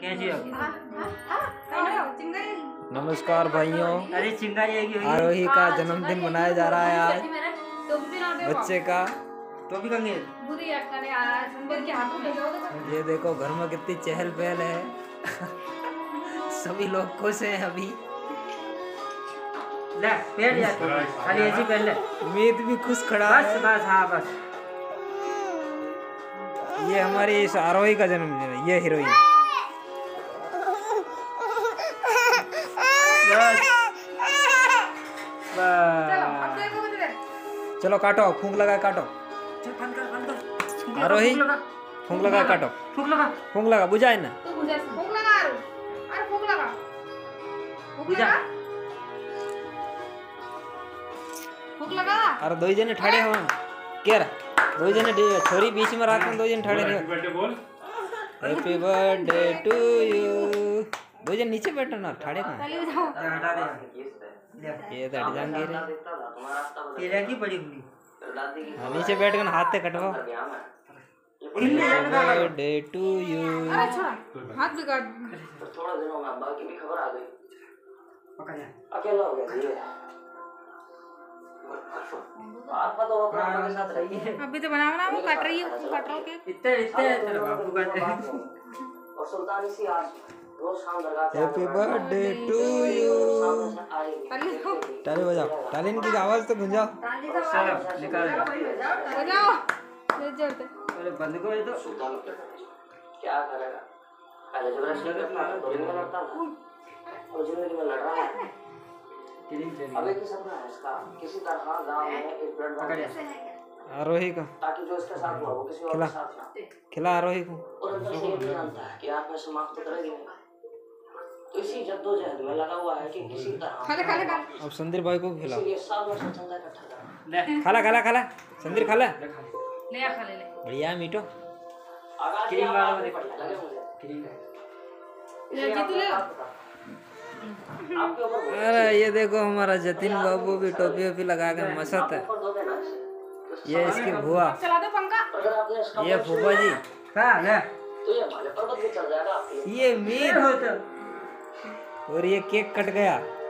नमस्कार भाइयों, अरे चिंगारी आरोही का जन्मदिन मनाया जा रहा है आज बच्चे का। तो भी कंगे ये देखो घर में कितनी चहल पहल है। सभी लोग खुश हैं अभी। ले बैठ जा तू, खाली ऐसी पहन ले। उम्मीद भी खुश खड़ा बस है। बस हाँ बस। ये हमारी इस आरोही का जन्मदिन है, ये हीरोइन। चलो काटो, फूंक लगा काटो। आरोही फूंक लगा काटो। फूंक लगा बुझाए ना। अरे दो जने ठाड़े हो क्या रा? दो जने छोरी बीच में रात में दो जने ठाड़े रहो। Happy birthday to you. दो जन नीचे बैठो ना, ठाड़े कहाँ? ये तो हट जाएंगे रे। तेरे की बड़ी हुई। हाँ, नीचे बैठ कर हाथ से कटवाओ। Birthday to you. हाथ बिगाड़। थोड़ा दिनों में बाकी भी खबर आ गई। पकड़ जा। अकेला हो गया जी। आप तो अपने के साथ रहिए। अभी तो बना वो काट रही है, काट रहा है इतने तेरे बाबू का और सुल्तानी सी आज रोज शाम दरगाह से हैप्पी बर्थडे टू यू। ताली बजाओ, ताली की आवाज तो गुंजाओ। चलो निकाल बजाओ ले जोरते। अरे बंद को ये तो सुल्तान क्या करेगा? पहले जब रश्मि में लड़ता था और जिंदगी में लड़ रहा है। अब एक ही सपना है इसका, किसी तरह गांव में एक ब्लड बैंक आरोही का ताकि जो इसके साथ हुआ वो किसी और के साथ ना। खिला आरोही को। और अंदर से ये भी जानता है कि आप में समाप्त करेगी नहीं। तो इसी जद्दोजहद में लगा हुआ है कि किसी तरह खा अब संदीप भाई को भी खिलाओ। इसीलिए सब लोग चंदा इकट्ठा करें। ले खाला खाला खाला संदीप खाला। ले आ खा ले ले। बढ़िया मीठो। आगाज क्रीम वाला में बढ़िया लगे मुझे। क्रीम ले जीतू ले। आपके ऊपर अरे ये देखो हमारा जतिन बाबू भी टोपी वोपी लगा के मस्त है। ऊपर दो देना इसे। ये इसकी बुआ, चला दो पंखा। अगर आपने इसका ये फूफा जी, कहाँ ले तो ये हमारे पर्वत भी चल जाएगा आपके। ये मीट होता और ये केक कट गया।